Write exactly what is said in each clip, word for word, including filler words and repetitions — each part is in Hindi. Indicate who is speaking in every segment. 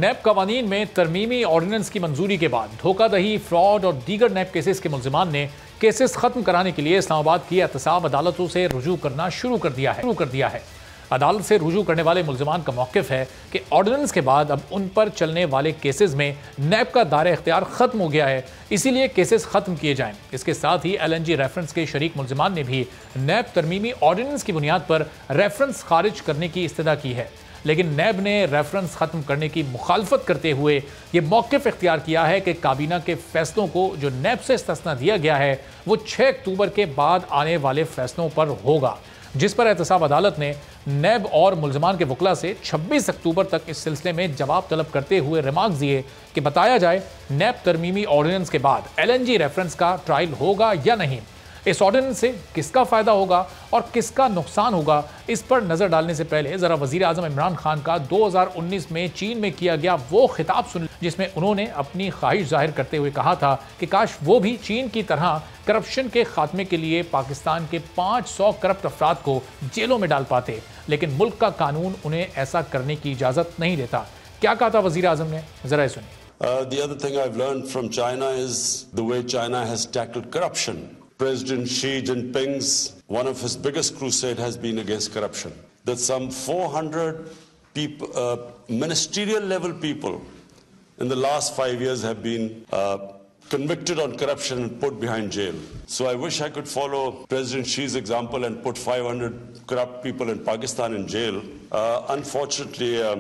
Speaker 1: नैब कवानीन में तरमीमी ऑर्डिनेंस की मंजूरी के बाद धोखाधड़ी, फ्रॉड और दीगर नैब केसेस के मुल्जिमान ने केसेस खत्म कराने के लिए इस्लामाबाद की एहतसाब अदालतों से रुजू करना शुरू कर दिया है शुरू कर दिया है अदालत से रुजू करने वाले मुल्जिमान का मौक़िफ़ है कि ऑर्डिनेंस के बाद अब उन पर चलने वाले केसेस में नैब का दायरा इख्तियार ख़त्म हो गया है, इसीलिए केसेस ख़त्म किए जाएं। इसके साथ ही एल एन जी रेफरेंस के शरीक मुल्जिमान ने भी नैब तरमीमी ऑर्डिनेंस की बुनियाद पर रेफरेंस खारिज करने की इस्तदा की है, लेकिन नैब ने रेफरेंस ख़त्म करने की मुखालफत करते हुए ये मौक़िफ़ इख्तियार किया है कि काबीना के फैसलों को जो नैब से इस्तिस्ना दिया गया है वो छः अक्टूबर के बाद आने वाले फैसलों पर होगा, जिस पर एहतसाब अदालत ने नैब और मुल्जिमान के वकला से छब्बीस अक्टूबर तक इस सिलसिले में जवाब तलब करते हुए रिमार्क दिए कि बताया जाए नैब तरमीमी ऑर्डिनेंस के बाद एल एन जी रेफरेंस का ट्रायल होगा या नहीं, इस ऑर्डिनेंस से किसका फ़ायदा होगा और किसका नुकसान होगा, इस पर नज़र डालने से पहले ज़रा वज़ीर आज़म इमरान खान का दो हज़ार उन्नीस में चीन में किया गया वो खिताब सुन, जिसमें उन्होंने अपनी ख्वाहिश जाहिर करते हुए कहा था कि काश वो भी चीन की तरह करप्शन के खात्मे के लिए पाकिस्तान के पाँच सौ करप्ट अफराद को जेलों में डाल पाते, लेकिन मुल्क का कानून उन्हें ऐसा करने की इजाज़त नहीं देता। क्या कहा था वज़ीर आज़म ने, ज़रा सुनिए।
Speaker 2: Uh, the other thing I've learned from China is the way China has tackled corruption. President Xi Jinping's, one of his biggest crusade has been against corruption. That some four hundred people, uh, ministerial level people in the last five years have been uh, convicted on corruption and put behind jail. So I wish I could follow President Xi's example and put five hundred corrupt people in Pakistan in jail. Uh, unfortunately, uh,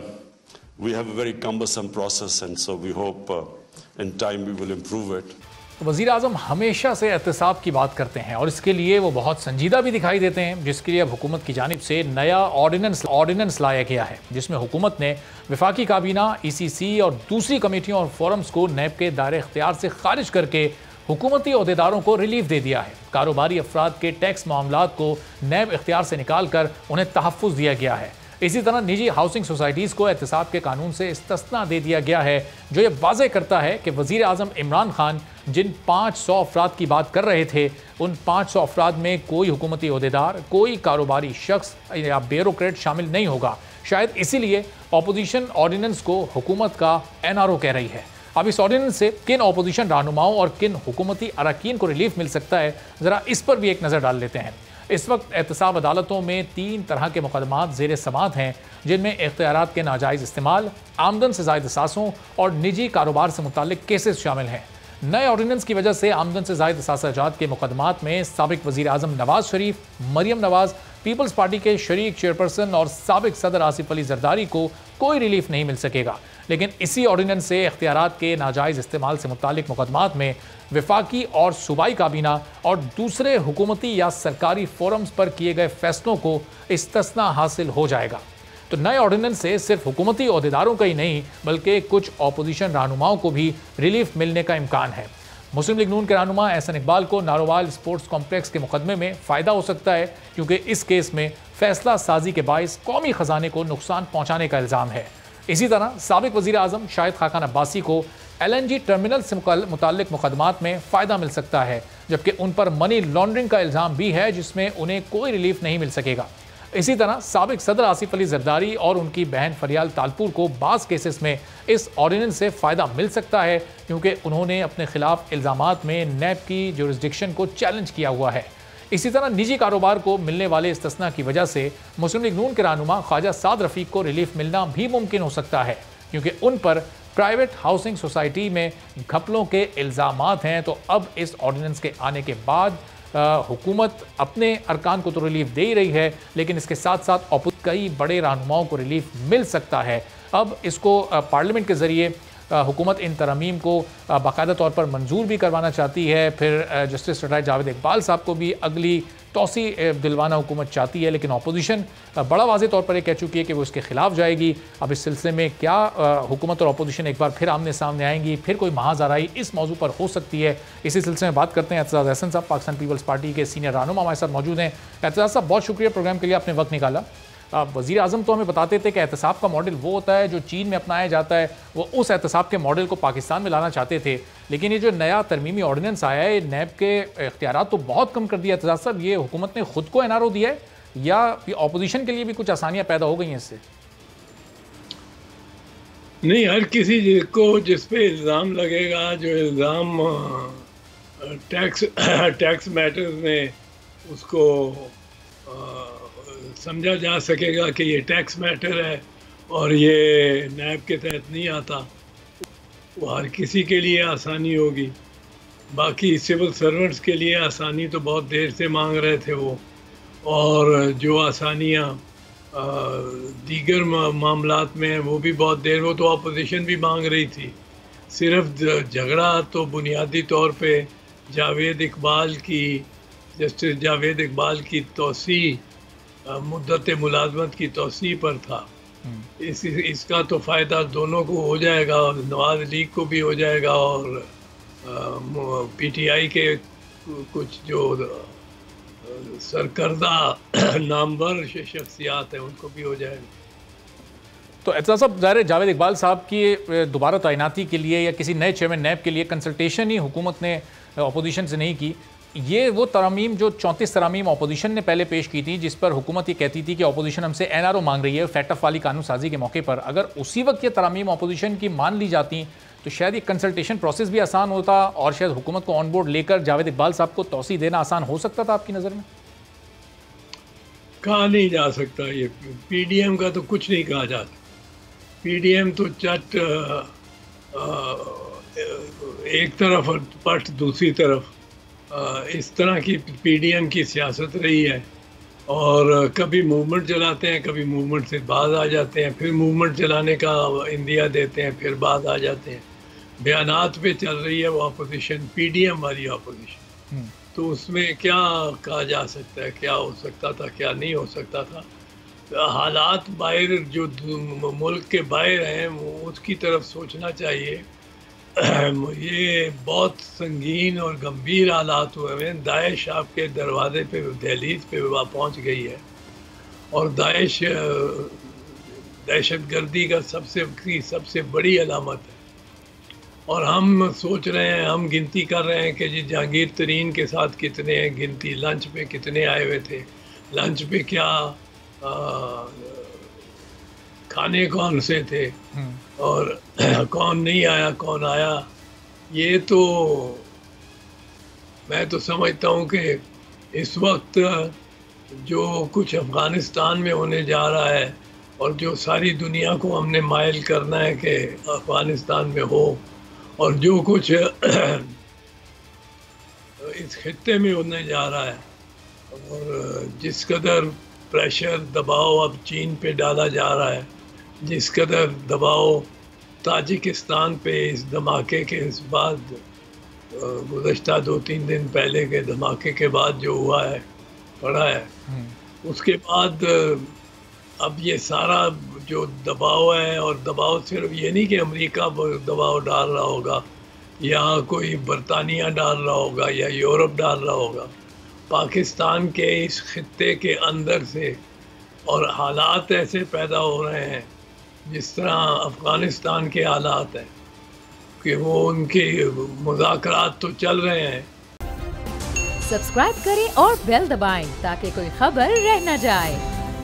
Speaker 2: we have a very cumbersome process, and so we hope uh, in time we will improve it.
Speaker 1: वज़ीर आज़म हमेशा से एहतसाब की बात करते हैं और इसके लिए वो बहुत संजीदा भी दिखाई देते हैं, जिसके लिए अब हुकूमत की जानिब से नया ऑर्डिनेंस ऑर्डिनेंस लाया गया है, जिसमें हुकूमत ने वफाकी काबीना, ई सी सी और दूसरी कमेटियों और फोरम्स को नैब के दायरे इख्तियार से खारिज करके हुकूमती अहदेदारों को रिलीफ दे दिया है। कारोबारी अफराद के टैक्स मामलात को नैब इख्तियार से निकाल कर उन्हें तहफ़्फ़ुज़ दिया गया है। इसी तरह निजी हाउसिंग सोसाइटीज़ को एहतसाब के कानून से इस्तिस्ना दे दिया गया है, जो ये वाज़े करता है कि वज़ीर आज़म इमरान खान जिन पाँच सौ अफराद की बात कर रहे थे, उन पाँच सौ अफराद में कोई हुकूमती अहदेदार, कोई कारोबारी शख्स या ब्यूरोक्रेट शामिल नहीं होगा। शायद इसीलिए अपोजिशन ऑर्डिनेंस को हुकूमत का एन आर ओ कह रही है। अब इस ऑर्डिनेंस से किन अपोजिशन रहनुमाओं और किन हुकूमती अरकान को रिलीफ मिल सकता है, ज़रा इस पर भी एक नज़र डाल लेते हैं। इस वक्त एहतसाब अदालतों में तीन तरह के मुकदमात ज़ेर समाअत हैं, जिनमें इख्तियारात के नाजायज़ इस्तेमाल, आमदन से ज़ायद असासों और निजी कारोबार से मुताल्लिक केसेस शामिल हैं। नए ऑर्डिनेंस की वजह से आमदन से ज़ायद असासाजात के मुकदमात में साबिक वज़ीर आज़म नवाज शरीफ, मरियम नवाज, पीपल्स पार्टी के शरीक चेयरपर्सन और साबिक सदर आसिफ अली जरदारी को कोई रिलीफ नहीं मिल सकेगा, लेकिन इसी ऑर्डिनेंस से इख्तियारात के नाजायज़ इस्तेमाल से मुताल्लिक मुकदमात में वफाकी और सूबाई काबीना और दूसरे हुकूमती या सरकारी फोरम्स पर किए गए फैसलों को इस्तिस्ना हासिल हो जाएगा। तो नए ऑर्डिनेंस से सिर्फ हुकूमती अहदेदारों का ही नहीं बल्कि कुछ अपोजिशन रहनुमाओं को भी रिलीफ मिलने का इम्कान है। मुस्लिम लीग नून के रहनुमा एहसन इकबाल को नारोवाल स्पोर्ट्स कॉम्प्लेक्स के मुकदमे में फ़ायदा हो सकता है, क्योंकि इस केस में फैसला साजी के बायस कौमी ख़जाने को नुकसान पहुँचाने का इल्ज़ाम है। इसी तरह साबिक वज़ीर आज़म शाहिद खाकान अब्बासी को एल एन जी टर्मिनल से मुताल्लिक मुकदमात में फ़ायदा मिल सकता है, जबकि उन पर मनी लॉन्ड्रिंग का इल्ज़ाम भी है, जिसमें उन्हें कोई रिलीफ नहीं मिल सकेगा। इसी तरह साबिक सदर आसिफ अली जरदारी और उनकी बहन फरियाल तालपुर को बाज़ केसेस में इस ऑर्डिनेंस से फ़ायदा मिल सकता है, क्योंकि उन्होंने अपने खिलाफ इल्ज़ामात में नैब की जुरिस्डिक्शन को चैलेंज किया हुआ है। इसी तरह निजी कारोबार को मिलने वाले इस्तिस्ना की वजह से मुस्लिम लीग नून के रहनुमा ख्वाजा साद रफ़ीक को रिलीफ मिलना भी मुमकिन हो सकता है, क्योंकि उन पर प्राइवेट हाउसिंग सोसाइटी में घपलों के इल्ज़ामात हैं। तो अब इस ऑर्डिनेंस के आने के बाद हुकूमत अपने अरकान को तो रिलीफ दे ही रही है, लेकिन इसके साथ साथ अपोज कई बड़े रहनुमाओं को रिलीफ मिल सकता है। अब इसको पार्लियामेंट के ज़रिए हुकूमत इन तरमीम को बाकायदा तौर पर मंजूर भी करवाना चाहती है। फिर जस्टिस रिटायर्ड जावेद इकबाल साहब को भी अगली तोसी दिलवाना हुकूमत चाहती है, लेकिन अपोजिशन बड़ा वाज़े तौर पर ये कह चुकी है कि वो इसके खिलाफ जाएगी। अब इस सिलसिले में क्या हुकूमत और अपोजिशन एक बार फिर आमने सामने आएंगी, फिर कोई महाज़ाराई इस मौजू पर हो सकती है। इसी सिलसिले में बात करते हैं। एतजाज़ अहसन साहब पाकिस्तान पीपल्स पार्टी के सीनियर रहनुमा हमारे साथ मौजूद हैं। एतजाज़ साहब, बहुत शुक्रिया प्रोग्राम के लिए आपने वक्त निकाला। वज़ीर आज़म तो हमें बताते थे कि एहतसाब का मॉडल वो होता है जो चीन में अपनाया जाता है, वो उस एहतसाब के मॉडल को पाकिस्तान में लाना चाहते थे, लेकिन ये जो नया तरमीमी ऑर्डिनेंस आया है, नैब के इख्तियारात तो बहुत कम कर दिया। एतजाज़ साहब, ये हुकूमत ने खुद को एन आर ओ दिया है या अपोजिशन के लिए भी कुछ आसानियाँ पैदा हो गई हैं इससे?
Speaker 3: नहीं, हर किसी को जिस पे इल्ज़ाम लगेगा, जो इल्ज़ाम टैक्स टैक्स मैटर्स में उसको आ, समझा जा सकेगा कि ये टैक्स मैटर है और ये नैब के तहत नहीं आता, वो हर किसी के लिए आसानी होगी। बाकी सिविल सर्वेंट्स के लिए आसानी तो बहुत देर से मांग रहे थे वो, और जो आसानियाँ दीगर मामलात में वो भी बहुत देर, वो तो अपोजिशन भी मांग रही थी। सिर्फ झगड़ा तो बुनियादी तौर पे जावेद इकबाल की, जस्टिस जावेद इकबाल की तोसी, मुद्दत मुलाजमत की तोसी पर था। इस इसका तो फ़ायदा दोनों को हो जाएगा, नवाज लीग को भी हो जाएगा और पीटीआई के कुछ जो सरकर्दा नामवर शख्सियात हैं उनको भी हो जाएगा।
Speaker 1: तो एहतसाब साहब, ज़ाहिर जावेद इकबाल साहब की दोबारा तैनाती के लिए या किसी नए चेयरमैन नैब के लिए कंसल्टेशन ही हुकूमत ने अपोजिशन से नहीं की। ये वो तरामीम जो चौंतीस तरामीम अपोजिशन ने पहले पेश की थी, जिस पर हुकूमत ये कहती थी कि अपोजिशन हमसे एन आर ओ मांग रही है फैटफ वाली कानून साजी के मौके पर, अगर उसी वक्त ये तरामीम अपोजिशन की मान ली जाती तो शायद ये कंसल्टेशन प्रोसेस भी आसान होता और शायद हुकूमत को ऑन बोर्ड लेकर जावेद इकबाल साहब को तौसी देना आसान हो सकता था। आपकी नज़र में
Speaker 3: कहा नहीं जा सकता, ये पीडीएम का तो कुछ नहीं कहा जाता। पीडीएम तो चट एक तरफ और पट दूसरी तरफ, आ, इस तरह की पीडीएम की सियासत रही है। और कभी मूवमेंट चलाते हैं, कभी मूवमेंट से बाज आ जाते हैं, फिर मूवमेंट चलाने का इंदिया देते हैं, फिर बाज आ जाते हैं। बयानात पे चल रही है वो अपोजिशन, पीडीएम वाली अपोजिशन। तो उसमें क्या कहा जा सकता है, क्या हो सकता था, क्या नहीं हो सकता था। हालात बाहर जो मुल्क के बाहर हैं वो उसकी तरफ सोचना चाहिए। ये बहुत संगीन और गंभीर हालात हुए हैं। दाइश आपके दरवाजे पे, दहलीज पे वहाँ पहुँच गई है और दाइश दहशतगर्दी का सबसे सबसे बड़ी अलामत है। और हम सोच रहे हैं, हम गिनती कर रहे हैं कि जी जहांगीर तरीन के साथ कितने हैं, गिनती लंच पे कितने आए हुए थे, लंच पे क्या आ, खाने कौन से थे और कौन नहीं आया, कौन आया। ये तो मैं तो समझता हूँ कि इस वक्त जो कुछ अफ़गानिस्तान में होने जा रहा है और जो सारी दुनिया को हमने माइल करना है कि अफ़गानिस्तान में हो, और जो कुछ इस खित्ते में होने जा रहा है, और जिस कदर प्रेशर दबाव अब चीन पे डाला जा रहा है, जिस कदर दबाव ताजिकिस्तान पे इस धमाके के इस बाद, गुज़श्ता दो तीन दिन पहले के धमाके के बाद जो हुआ है, पड़ा है, उसके बाद अब ये सारा जो दबाव है, और दबाव सिर्फ ये नहीं कि अमेरिका दबाव डाल रहा होगा या कोई बरतानिया डाल रहा होगा या यूरोप डाल रहा होगा, पाकिस्तान के इस खित्ते के अंदर से और हालात ऐसे पैदा हो रहे हैं जिस तरह अफ़गानिस्तान के हालात हैं कि वो उनके मुज़ाकरात तो चल रहे हैं।
Speaker 4: सब्सक्राइब करें और बेल दबाएं ताकि कोई खबर रह न जाए।